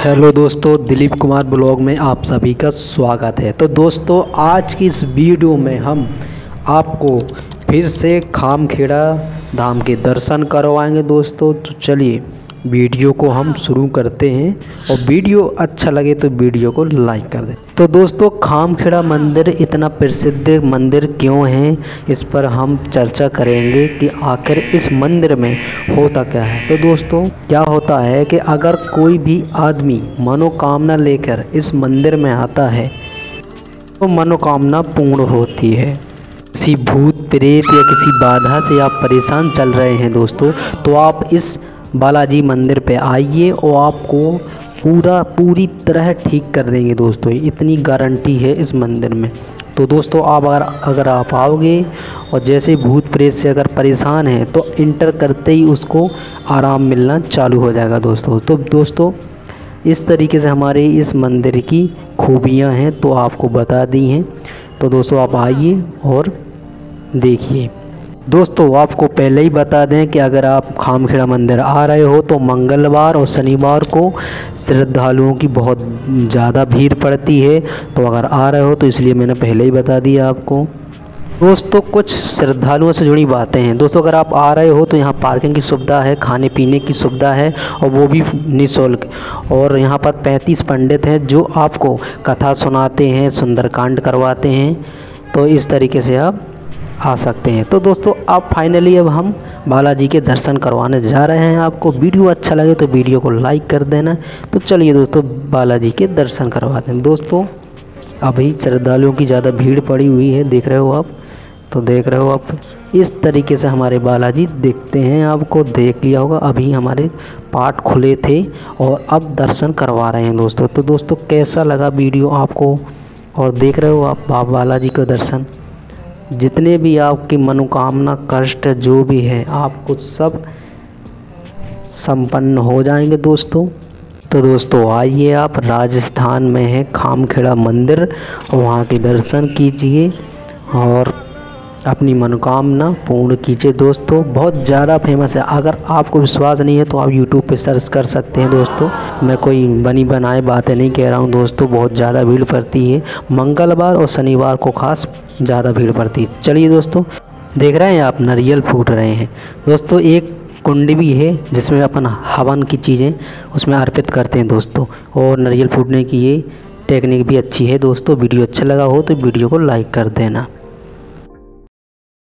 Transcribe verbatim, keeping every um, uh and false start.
Hello दोस्तों, Dilip Kumar blog में आप सभी का स्वागत है। तो दोस्तों, आज की इस वीडियो में हम आपको फिर से खामखेड़ा धाम के दर्शन करवाएंगे दोस्तों। तो चलिए वीडियो को हम शुरू करते हैं, और वीडियो अच्छा लगे तो वीडियो को लाइक कर दें। तो दोस्तों, खामखेड़ा मंदिर इतना प्रसिद्ध मंदिर क्यों है, इस पर हम चर्चा करेंगे कि आखिर इस मंदिर में होता क्या है। तो दोस्तों, क्या होता है कि अगर कोई भी आदमी मनोकामना लेकर इस मंदिर में आता है तो मनोकामना पूर्ण होती है। किसी भूत प्रेत या किसी बाधा से आप परेशान चल रहे हैं दोस्तों, तो आप इस बालाजी मंदिर पे आइए और आपको पूरा पूरी तरह ठीक कर देंगे दोस्तों। इतनी गारंटी है इस मंदिर में। तो दोस्तों, आप अगर अगर आप आओगे और जैसे भूत प्रेत से अगर परेशान हैं तो इंटर करते ही उसको आराम मिलना चालू हो जाएगा दोस्तों। तो दोस्तों, इस तरीके से हमारे इस मंदिर की खूबियाँ हैं तो आपको बता दी हैं। तो दोस्तों, आप आइए और देखिए। दोस्तों, आपको पहले ही बता दें कि अगर आप खामखेड़ा मंदिर आ रहे हो तो मंगलवार और शनिवार को श्रद्धालुओं की बहुत ज़्यादा भीड़ पड़ती है। तो अगर आ रहे हो तो इसलिए मैंने पहले ही बता दिया आपको। दोस्तों, कुछ श्रद्धालुओं से जुड़ी बातें हैं दोस्तों। अगर आप आ रहे हो तो यहाँ पार्किंग की सुविधा है, खाने पीने की सुविधा है, और वो भी निःशुल्क। और यहाँ पर पैंतीस पंडित हैं जो आपको कथा सुनाते हैं, सुंदरकांड करवाते हैं। तो इस तरीके से आप आ सकते हैं। तो दोस्तों, अब फाइनली अब हम बालाजी के दर्शन करवाने जा रहे हैं। आपको वीडियो अच्छा लगे तो वीडियो को लाइक कर देना। तो चलिए दोस्तों, बालाजी के दर्शन करवाते हैं। दोस्तों, अभी श्रद्धालुओं की ज़्यादा भीड़ पड़ी हुई है, देख रहे हो आप। तो देख रहे हो आप, इस तरीके से हमारे बालाजी दिखते हैं। आपको देख लिया होगा, अभी हमारे पाट खुले थे और अब दर्शन करवा रहे हैं दोस्तों। तो दोस्तों, कैसा लगा वीडियो आपको? और देख रहे हो आप बालाजी का दर्शन, जितने भी आपकी मनोकामना कष्ट जो भी है आपको सब संपन्न हो जाएंगे दोस्तों। तो दोस्तों, आइए, आप राजस्थान में है खामखेड़ा मंदिर, वहाँ के दर्शन कीजिए और अपनी मनोकामना पूर्ण कीजिए दोस्तों। बहुत ज़्यादा फेमस है। अगर आपको विश्वास नहीं है तो आप यूट्यूब पे सर्च कर सकते हैं दोस्तों। मैं कोई बनी बनाए बातें नहीं कह रहा हूँ दोस्तों। बहुत ज़्यादा भीड़ पड़ती है, मंगलवार और शनिवार को खास ज़्यादा भीड़ पड़ती है। चलिए दोस्तों, देख रहे हैं आप, नारियल फूट रहे हैं दोस्तों। एक कुंड भी है जिसमें अपन हवन की चीज़ें उसमें अर्पित करते हैं दोस्तों। और नारियल फूटने की ये टेक्निक भी अच्छी है दोस्तों। वीडियो अच्छा लगा हो तो वीडियो को लाइक कर देना।